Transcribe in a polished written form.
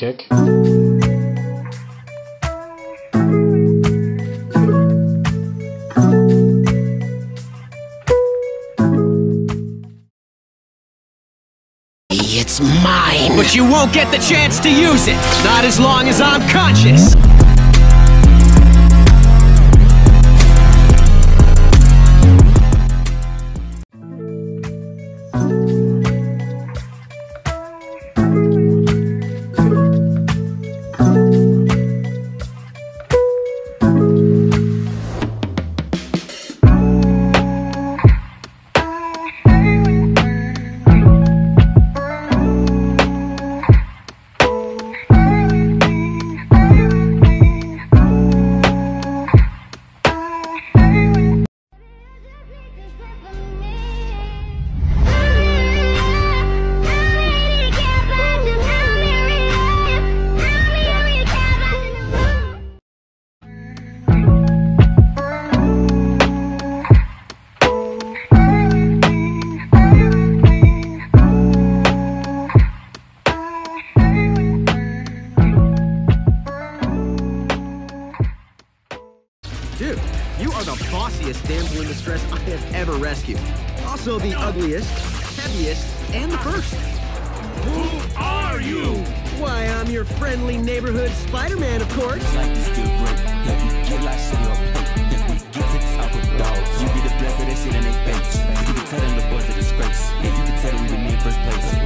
kick. It's mine. But you won't get the chance to use it. Not as long as I'm conscious. Dude, you are the bossiest damsel in distress I have ever rescued. Also the ugliest, heaviest, and the first. Who are you? Why, I'm your friendly neighborhood Spider-Man, of course. Like this still great. Yeah, we get like shit up. Yeah, we get to the top of dogs. You be the blessed of that shit in their face. You can tell them the boys are disgrace. Yeah, you can tell them we been in first place.